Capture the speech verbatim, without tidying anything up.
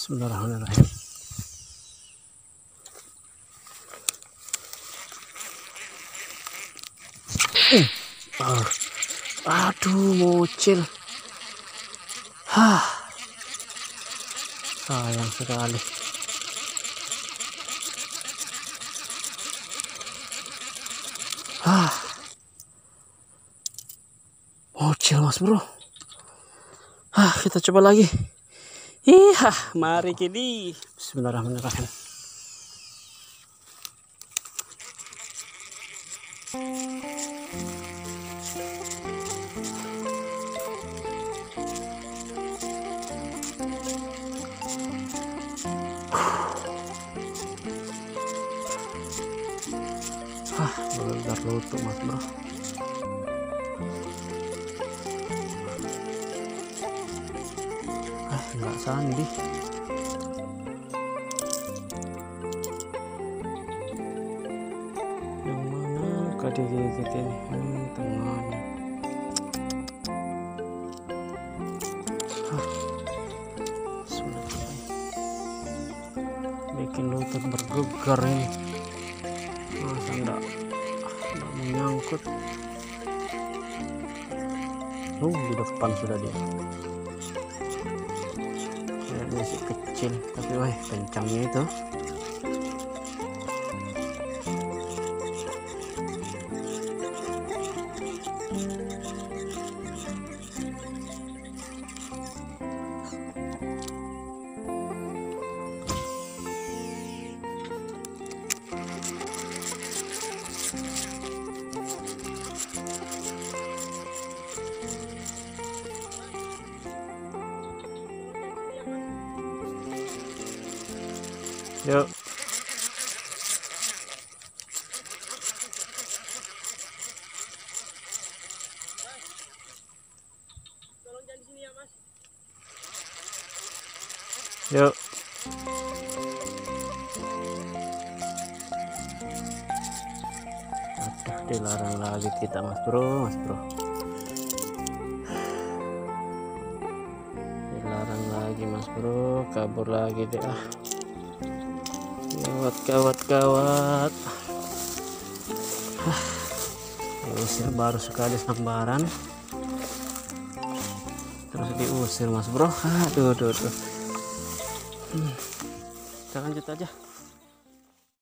Bismillahirrahmanirrahim. Uh, uh, aduh, mocil. Hah, sayang sekali. Hah, mocil mas bro. Hah, kita coba lagi. Iya, mari kini. Bismillahirrahmanirrahim. Hah, benar lutut mas bro. Ah, nggak sandi. Yang mana kade gigit ini? Hmm, tengahnya. Hah, sulit. Bikin lutut bergegar ini. Masa enggak, enggak menyangkut. Oh, di depan sudah dia. Dia masih kecil, tapi wah kencangnya itu. Yuk. Tolong jangan di sini ya, Mas. Yuk. Aduh, dilarang lagi kita mas bro, mas bro. Dilarang lagi mas bro, kabur lagi deh ah. Gawat, gawat, gawat. Ah, diusir baru sekali sambaran. Terus diusir mas bro. Aduh, aduh, aduh. Hmm. Kita lanjut aja.